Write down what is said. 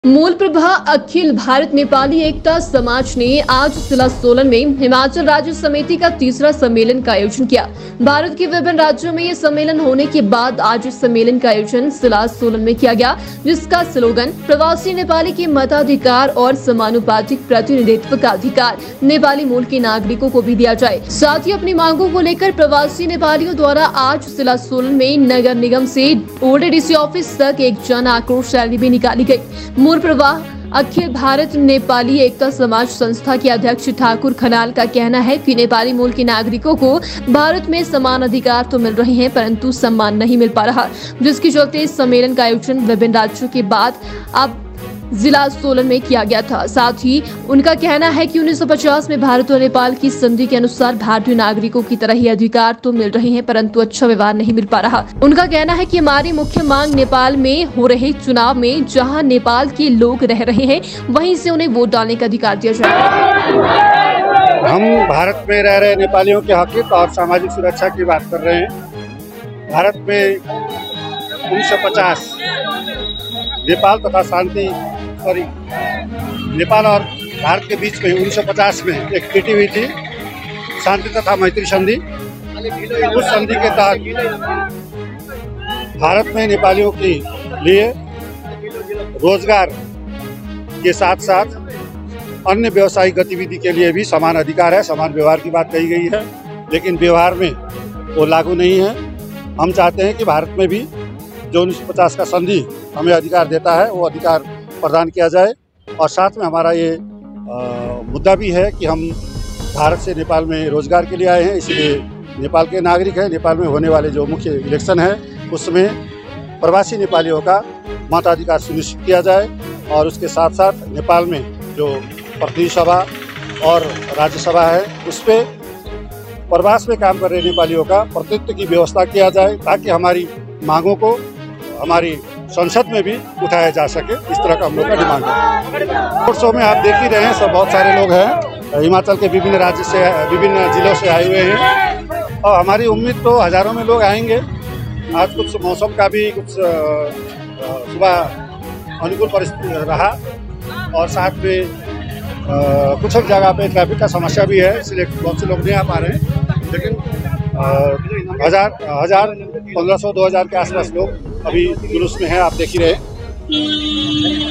मूल प्रभा अखिल भारत नेपाली एकता समाज ने आज जिला सोलन में हिमाचल राज्य समिति का तीसरा सम्मेलन का आयोजन किया। भारत के विभिन्न राज्यों में ये सम्मेलन होने के बाद आज इस सम्मेलन का आयोजन जिला सोलन में किया गया, जिसका स्लोगन प्रवासी नेपाली के मताधिकार और समानुपातिक प्रतिनिधित्व का अधिकार नेपाली मूल के नागरिकों को भी दिया जाए। साथ ही अपनी मांगों को लेकर प्रवासी नेपालियों द्वारा आज जिला सोलन में नगर निगम से ओडीडीसी ऑफिस तक एक जन आक्रोश रैली भी निकाली गई। मूल प्रवाह अखिल भारत नेपाली एकता समाज संस्था के अध्यक्ष ठाकुर खनाल का कहना है कि नेपाली मूल के नागरिकों को भारत में समान अधिकार तो मिल रहे हैं, परंतु सम्मान नहीं मिल पा रहा, जिसके चलते इस सम्मेलन का आयोजन विभिन्न राज्यों के बाद अब जिला सोलन में किया गया था। साथ ही उनका कहना है कि 1950 में भारत और नेपाल की संधि के अनुसार भारतीय नागरिकों की तरह ही अधिकार तो मिल रहे हैं, परंतु अच्छा व्यवहार नहीं मिल पा रहा। उनका कहना है कि हमारी मुख्य मांग नेपाल में हो रहे चुनाव में जहां नेपाल के लोग रह रहे हैं, वहीं से उन्हें वोट डालने का अधिकार दिया जाए। हम भारत में रह रहे नेपालियों के हक और सामाजिक सुरक्षा की बात कर रहे हैं। भारत में 1950 नेपाल तथा नेपाल और भारत के बीच में 1950 में एक ट्रीटी हुई थी, शांति तथा मैत्री संधि। उस संधि के तहत भारत में नेपालियों के लिए रोजगार के साथ साथ अन्य व्यवसायिक गतिविधि के लिए भी समान अधिकार है, समान व्यवहार की बात कही गई है, लेकिन व्यवहार में वो लागू नहीं है। हम चाहते हैं कि भारत में भी जो 1950 का संधि हमें अधिकार देता है वो अधिकार प्रदान किया जाए। और साथ में हमारा ये मुद्दा भी है कि हम भारत से नेपाल में रोजगार के लिए आए हैं, इसलिए नेपाल के नागरिक हैं। नेपाल में होने वाले जो मुख्य इलेक्शन है उसमें प्रवासी नेपालियों का मताधिकार सुनिश्चित किया जाए और उसके साथ साथ नेपाल में जो प्रतिनिधि सभा और राज्यसभा है उस पर प्रवास में काम कर रहे नेपालियों का प्रतिनिधित्व की व्यवस्था किया जाए, ताकि हमारी मांगों को हमारी संसद में भी उठाया जा सके। इस तरह का हम लोग का डिमांड है। रोड शो में आप देख ही रहे हैं, सब बहुत सारे लोग हैं, हिमाचल के विभिन्न राज्य से, विभिन्न जिलों से आए हुए हैं और हमारी उम्मीद तो हजारों में लोग आएंगे। आज कुछ मौसम का भी कुछ सुबह अनुकूल परिस्थिति रहा और साथ में कुछ जगह पे ट्रैफिक का समस्या भी है, इसलिए बहुत से लोग नहीं आ पा रहे हैं, लेकिन 1500-2000 के आसपास लोग अभी जुलूस में हैं, आप देख ही रहे।